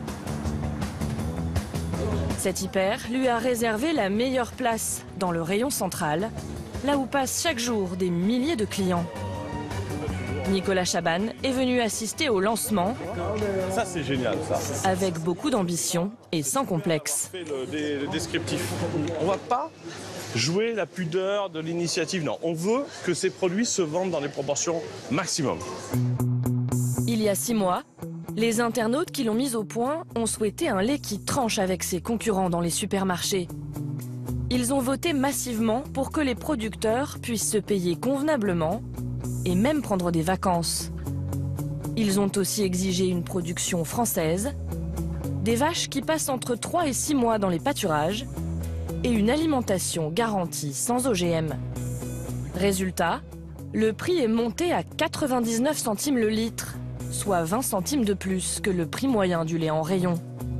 Cet hyper lui a réservé la meilleure place dans le rayon central, là où passent chaque jour des milliers de clients. Nicolas Chaban est venu assister au lancement. Ça, c'est génial, ça. Avec beaucoup d'ambition et sans complexe. Le descriptif. On ne va pas jouer la pudeur de l'initiative. Non, on veut que ces produits se vendent dans les proportions maximum. Il y a 6 mois, les internautes qui l'ont mis au point ont souhaité un lait qui tranche avec ses concurrents dans les supermarchés. Ils ont voté massivement pour que les producteurs puissent se payer convenablement et même prendre des vacances. Ils ont aussi exigé une production française, des vaches qui passent entre 3 et 6 mois dans les pâturages et une alimentation garantie sans OGM. Résultat, le prix est monté à 99 centimes le litre, soit 20 centimes de plus que le prix moyen du lait en rayon.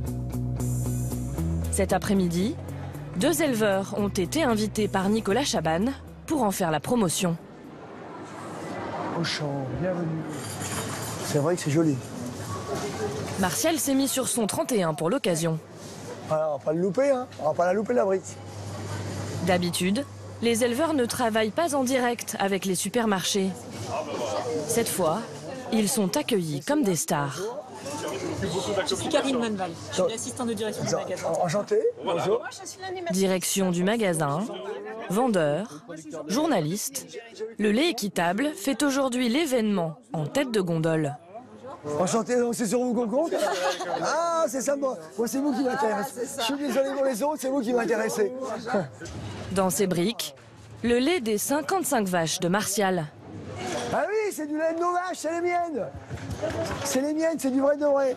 Cet après-midi, 2 éleveurs ont été invités par Nicolas Chaban pour en faire la promotion. Auchan, bienvenue. C'est vrai que c'est joli. Martial s'est mis sur son 31 pour l'occasion. Alors, on va pas le louper, hein. On va pas la louper, la brique. D'habitude, les éleveurs ne travaillent pas en direct avec les supermarchés. Cette fois, ils sont accueillis comme des stars. Je suis Karine Manval, je suis l'assistante de direction du magasin. Enchanté, bonjour. Direction du magasin, vendeurs, journalistes. Le lait équitable fait aujourd'hui l'événement en tête de gondole. Enchanté, donc c'est sur vous qu'on compte? Ah, c'est ça, moi c'est vous qui m'intéresse. Je suis désolé pour les autres, c'est vous qui m'intéressez. Dans ces briques, le lait des 55 vaches de Martial. Ah oui, c'est du lait de nos vaches, c'est les miennes. C'est les miennes, c'est du vrai doré.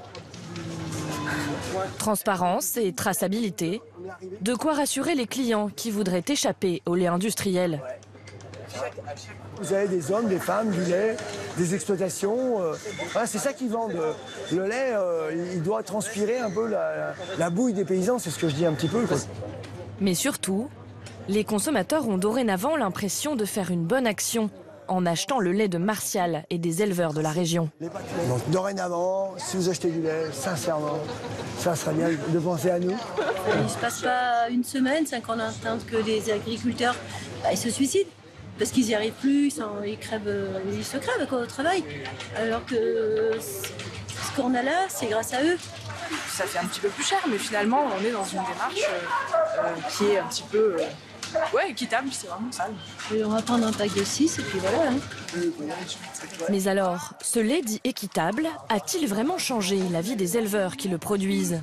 Transparence et traçabilité, de quoi rassurer les clients qui voudraient échapper au lait industriel. Vous avez des hommes, des femmes, du lait, des exploitations. Voilà, c'est ça qu'ils vendent. Le lait, il doit transpirer un peu la bouille des paysans, c'est ce que je dis un petit peu, quoi. Mais surtout, les consommateurs ont dorénavant l'impression de faire une bonne action en achetant le lait de Martial et des éleveurs de la région. Donc dorénavant, si vous achetez du lait, sincèrement, ça serait bien de penser à nous. Il ne se passe pas une semaine sans qu'on entende que les agriculteurs ils se suicident. Parce qu'ils n'y arrivent plus, ils se crèvent quoi, au travail. Alors que ce qu'on a là, c'est grâce à eux. Ça fait un petit peu plus cher, mais finalement, on est dans une démarche qui est un petit peu équitable, c'est vraiment ça. Et on va prendre un pack de 6 et puis voilà. Mais alors, ce lait dit équitable a-t-il vraiment changé la vie des éleveurs qui le produisent?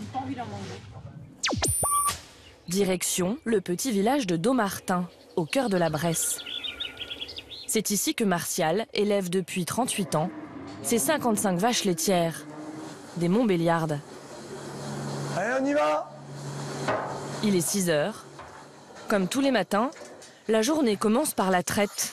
Direction le petit village de Dommartin, au cœur de la Bresse. C'est ici que Martial élève depuis 38 ans ses 55 vaches laitières, des Montbéliardes. Allez, on y va! Il est 6 heures. Comme tous les matins, la journée commence par la traite.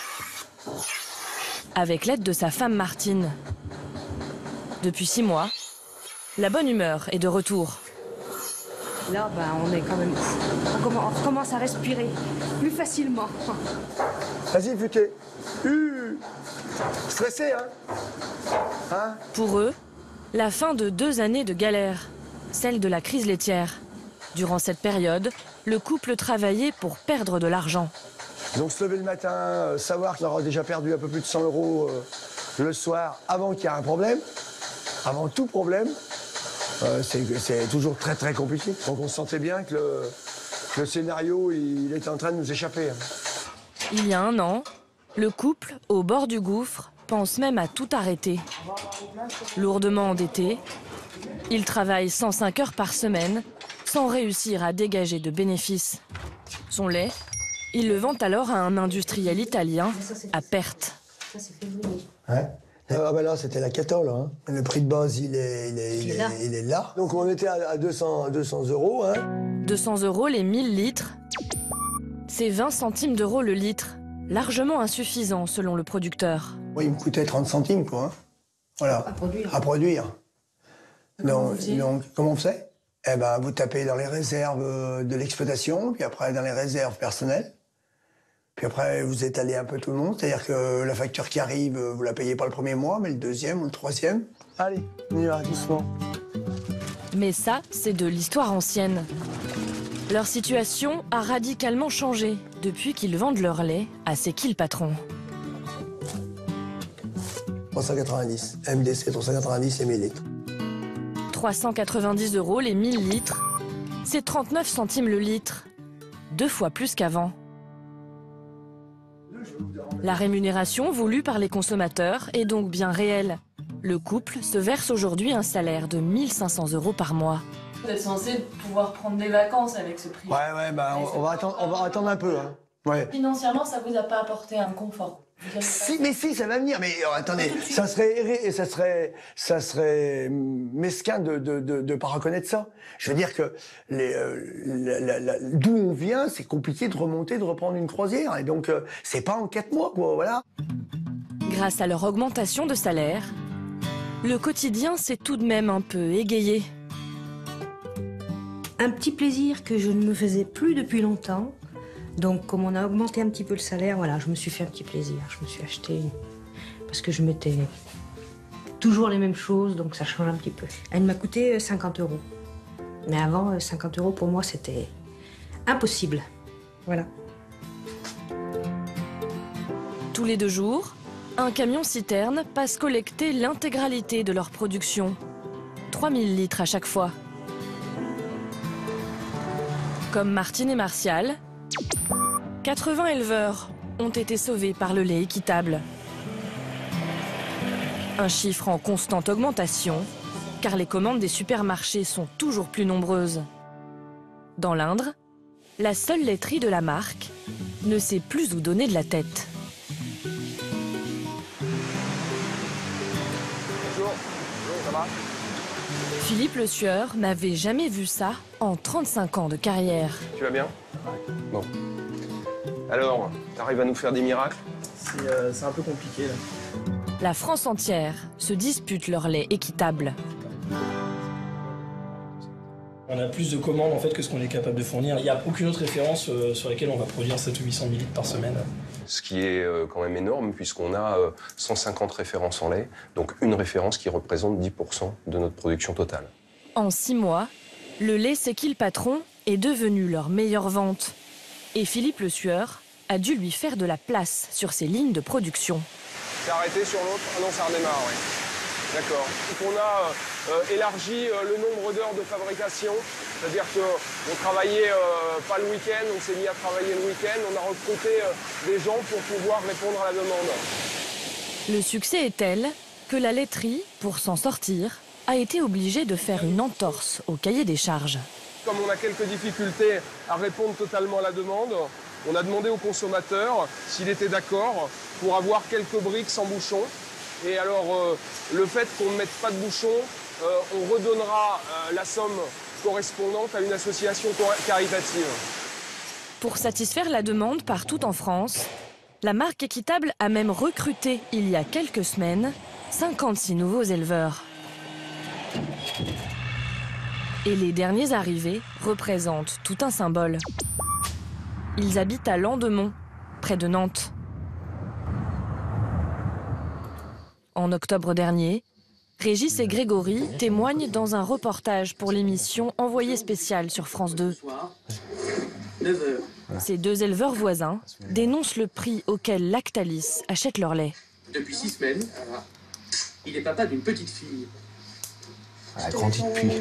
Avec l'aide de sa femme Martine. Depuis 6 mois, la bonne humeur est de retour. Là, on est quand même... On commence à respirer plus facilement. Vas-y, futé. Stressé, hein? Pour eux, la fin de 2 années de galère, celle de la crise laitière. Durant cette période, le couple travaillait pour perdre de l'argent. Donc se lever le matin, savoir qu'on aura déjà perdu un peu plus de 100 € le soir avant qu'il y ait un problème, avant tout problème, c'est toujours très très compliqué. Donc on sentait bien que le scénario il était en train de nous échapper. Il y a 1 an, le couple, au bord du gouffre, pense même à tout arrêter. Lourdement endetté, il travaille 105 heures par semaine, sans réussir à dégager de bénéfices. Son lait, il le vend alors à un industriel italien à perte. Ça, c'est février. Ouais. Ah bah là, c'était la cata, là. Hein. Le prix de base, il est là. Donc on était à 200 €. Hein. 200 € les 1000 litres. C'est 20 centimes d'euros le litre. Largement insuffisant selon le producteur. Oui, il me coûtait 30 centimes, quoi. Hein. Voilà. À produire. Donc, comment on fait? Eh ben, vous tapez dans les réserves de l'exploitation, puis après dans les réserves personnelles. Puis après, vous étalez un peu tout le monde. C'est-à-dire que la facture qui arrive, vous la payez pas le premier mois, mais le deuxième ou le troisième. Allez, on y va, doucement. Mais ça, c'est de l'histoire ancienne. Leur situation a radicalement changé depuis qu'ils vendent leur lait à C'est qui le patron. 390. MDC 390 et 1000 litres. 390 € les 1000 litres. C'est 39 centimes le litre. 2 fois plus qu'avant. La rémunération voulue par les consommateurs est donc bien réelle. Le couple se verse aujourd'hui un salaire de 1 500 € par mois. Vous êtes censé pouvoir prendre des vacances avec ce prix. Ouais, bah, on va attendre un peu. Hein. Ouais. Financièrement, ça vous a pas apporté un confort? Si, ça va venir. Mais attendez, ça serait mesquin de pas reconnaître ça. Je veux dire que d'où on vient, c'est compliqué de remonter, de reprendre une croisière. Et donc, c'est pas en 4 mois, quoi, voilà. Grâce à leur augmentation de salaire, le quotidien s'est tout de même un peu égayé. Un petit plaisir que je ne me faisais plus depuis longtemps. Donc, comme on a augmenté un petit peu le salaire, voilà, je me suis fait un petit plaisir. Je me suis acheté... Parce que je mettais toujours les mêmes choses, donc ça change un petit peu. Elle m'a coûté 50 €. Mais avant, 50 € pour moi, c'était impossible. Voilà. Tous les 2 jours, un camion-citerne passe collecter l'intégralité de leur production. 3000 litres à chaque fois. Comme Martine et Martial, 80 éleveurs ont été sauvés par le lait équitable. Un chiffre en constante augmentation, car les commandes des supermarchés sont toujours plus nombreuses. Dans l'Indre, la seule laiterie de la marque ne sait plus où donner de la tête. Bonjour, ça va? Philippe Le Sueur n'avait jamais vu ça en 35 ans de carrière. Tu vas bien? Bon. Alors, t'arrives à nous faire des miracles? C'est un peu compliqué, là. La France entière se dispute leur lait équitable. On a plus de commandes en fait que ce qu'on est capable de fournir. Il n'y a aucune autre référence sur laquelle on va produire 700 ou 800 ml par semaine. Ce qui est quand même énorme puisqu'on a 150 références en lait, donc une référence qui représente 10% de notre production totale. En 6 mois, le lait C'est qui le patron est devenu leur meilleure vente. Et Philippe Le Sueur a dû lui faire de la place sur ses lignes de production. C'est arrêté sur l'autre? Ah non, ça redémarre, oui. D'accord. Donc on a élargi le nombre d'heures de fabrication, c'est-à-dire qu'on travaillait pas le week-end, on s'est mis à travailler le week-end, on a recruté des gens pour pouvoir répondre à la demande. Le succès est tel que la laiterie, pour s'en sortir, a été obligée de faire une entorse au cahier des charges. Comme on a quelques difficultés à répondre totalement à la demande, on a demandé au consommateur s'il était d'accord pour avoir quelques briques sans bouchon. Et alors, le fait qu'on ne mette pas de bouchon, on redonnera la somme correspondante à une association caritative. Pour satisfaire la demande partout en France, la marque équitable a même recruté, il y a quelques semaines, 56 nouveaux éleveurs. Et les derniers arrivés représentent tout un symbole. Ils habitent à Landemont, près de Nantes. En octobre dernier, Régis et Grégory témoignent dans un reportage pour l'émission Envoyé spécial sur France 2. Ces 2 éleveurs voisins dénoncent le prix auquel Lactalis achète leur lait. Depuis 6 semaines, il est papa d'une petite fille. Elle a grandi depuis.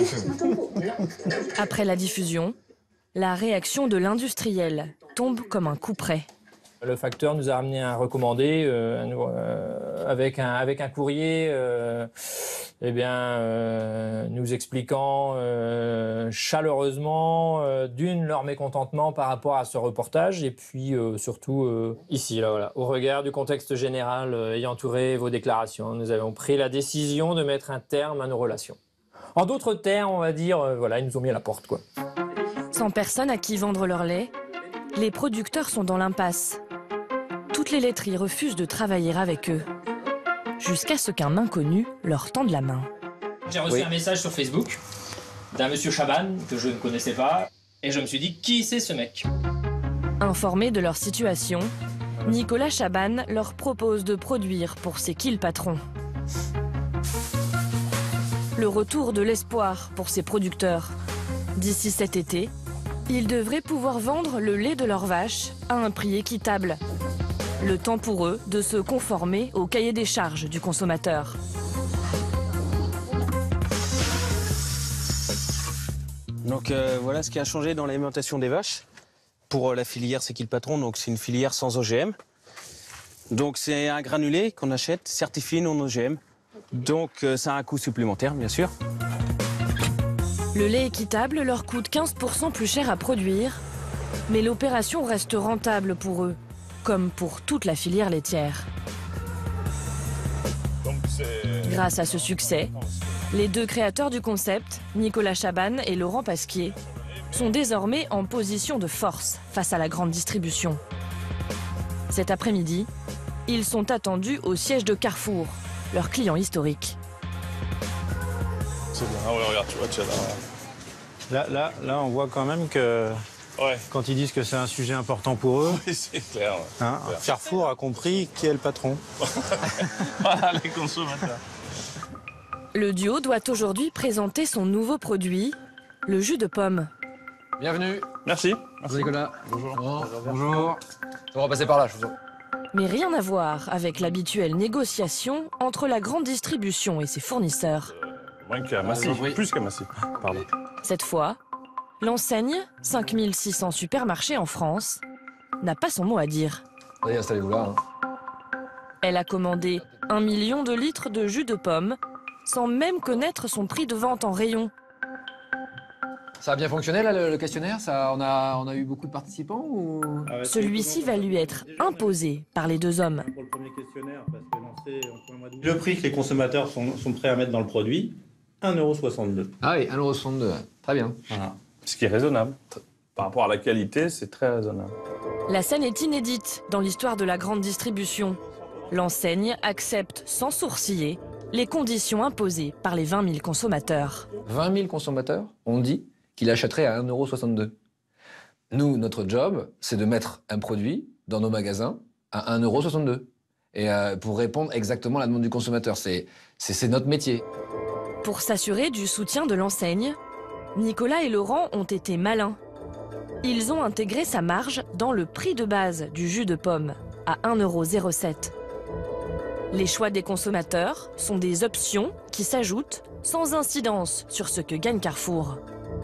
Après la diffusion, la réaction de l'industriel tombe comme un coup près. Le facteur nous a ramené un recommandé avec un courrier eh bien, nous expliquant chaleureusement, d'une, leur mécontentement par rapport à ce reportage, et puis surtout ici, là, voilà, au regard du contexte général ayant entouré vos déclarations, nous avons pris la décision de mettre un terme à nos relations. En d'autres termes, on va dire, voilà, ils nous ont mis à la porte, quoi. Sans personne à qui vendre leur lait, les producteurs sont dans l'impasse. Toutes les laiteries refusent de travailler avec eux, jusqu'à ce qu'un inconnu leur tende la main. J'ai reçu un message sur Facebook d'un monsieur Chaban que je ne connaissais pas, et je me suis dit, qui c'est ce mec? Informés de leur situation, Nicolas Chaban leur propose de produire pour C'est qui le patron? Le retour de l'espoir pour ces producteurs. D'ici cet été, ils devraient pouvoir vendre le lait de leurs vaches à un prix équitable. Le temps pour eux de se conformer au cahier des charges du consommateur. Donc voilà ce qui a changé dans l'alimentation des vaches. Pour la filière C'est qui le patron, donc c'est une filière sans OGM. Donc c'est un granulé qu'on achète certifié non OGM. Donc ça a un coût supplémentaire, bien sûr. Le lait équitable leur coûte 15% plus cher à produire, mais l'opération reste rentable pour eux, comme pour toute la filière laitière. Grâce à ce succès, les deux créateurs du concept, Nicolas Chaban et Laurent Pasquier, sont désormais en position de force face à la grande distribution. Cet après-midi, ils sont attendus au siège de Carrefour, leur client historique. C'est bien. Ah ouais, regarde, tu vois, Là, on voit quand même que quand ils disent que c'est un sujet important pour eux, oui, c'est clair. Hein, Carrefour a compris qui est le patron. Voilà, les consommateurs. Le duo doit aujourd'hui présenter son nouveau produit, le jus de pomme. Bienvenue. Merci. Bonjour Nicolas. Bonjour. Bonjour. On va passer par là, je vous en prie. Mais rien à voir avec l'habituelle négociation entre la grande distribution et ses fournisseurs. Moins qu'à Massy, plus qu'à Massy. Pardon. Cette fois, l'enseigne, 5600 supermarchés en France, n'a pas son mot à dire. Allez, installez-vous là. Hein. Elle a commandé 1 million de litres de jus de pomme, sans même connaître son prix de vente en rayon. Ça a bien fonctionné là le questionnaire? On a eu beaucoup de participants ou... Celui-ci va lui être imposé par les deux hommes. Le prix que les consommateurs sont prêts à mettre dans le produit, 1,62 €. Ah oui, 1,62 €. Très bien. Voilà. Ce qui est raisonnable. Par rapport à la qualité, c'est très raisonnable. La scène est inédite dans l'histoire de la grande distribution. L'enseigne accepte sans sourciller les conditions imposées par les 20 000 consommateurs. 20 000 consommateurs ont dit qu'il achèterait à 1,62 €. Nous, notre job, c'est de mettre un produit dans nos magasins à 1,62 €. Et pour répondre exactement à la demande du consommateur, c'est notre métier. Pour s'assurer du soutien de l'enseigne, Nicolas et Laurent ont été malins. Ils ont intégré sa marge dans le prix de base du jus de pomme, à 1,07 €. Les choix des consommateurs sont des options qui s'ajoutent sans incidence sur ce que gagne Carrefour.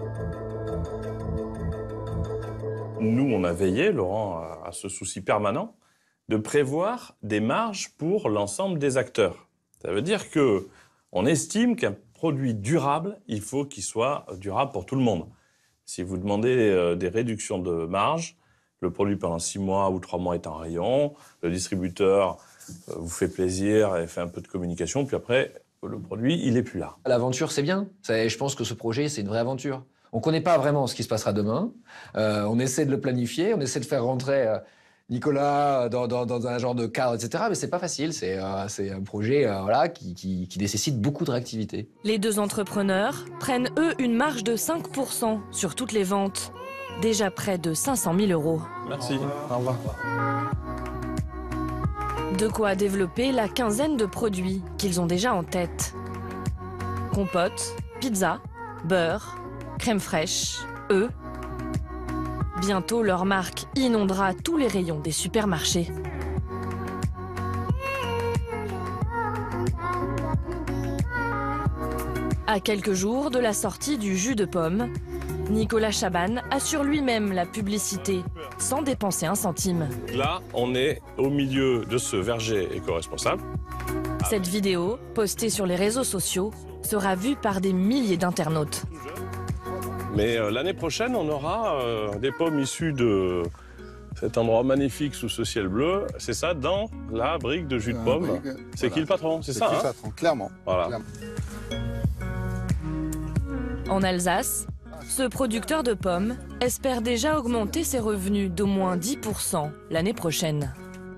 Nous, on a veillé, Laurent, à ce souci permanent de prévoir des marges pour l'ensemble des acteurs. Ça veut dire qu'on estime qu'un produit durable, il faut qu'il soit durable pour tout le monde. Si vous demandez des réductions de marge, le produit pendant 6 mois ou 3 mois est en rayon, le distributeur vous fait plaisir et fait un peu de communication, puis après, le produit, il n'est plus là. L'aventure, c'est bien. Je pense que ce projet, c'est une vraie aventure. On ne connaît pas vraiment ce qui se passera demain. On essaie de le planifier, on essaie de faire rentrer Nicolas dans un genre de cadre, etc. Mais c'est pas facile. C'est un projet voilà, qui nécessite beaucoup de réactivité. Les deux entrepreneurs prennent, eux, une marge de 5% sur toutes les ventes. Déjà près de 500 000 €. Merci. Au revoir. De quoi développer la quinzaine de produits qu'ils ont déjà en tête. Compote, pizza, beurre, crème fraîche, œufs. Bientôt, leur marque inondera tous les rayons des supermarchés. À quelques jours de la sortie du jus de pomme, Nicolas Chaban assure lui-même la publicité, sans dépenser un centime. Là, on est au milieu de ce verger éco-responsable. Cette vidéo, postée sur les réseaux sociaux, sera vu par des milliers d'internautes. Mais l'année prochaine, on aura des pommes issues de cet endroit magnifique sous ce ciel bleu. C'est ça, dans la brique de jus de pomme. C'est voilà. Qui le patron? C'est ça, qui hein? le patron, clairement. Voilà. Clairement. En Alsace, ce producteur de pommes espère déjà augmenter ses revenus d'au moins 10% l'année prochaine.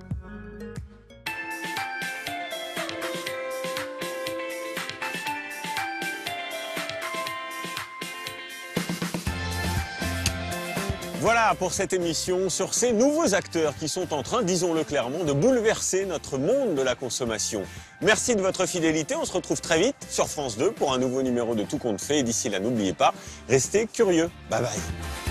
Voilà pour cette émission sur ces nouveaux acteurs qui sont en train, disons-le clairement, de bouleverser notre monde de la consommation. Merci de votre fidélité, on se retrouve très vite sur France 2 pour un nouveau numéro de Tout compte fait. Et d'ici là, n'oubliez pas, restez curieux. Bye bye.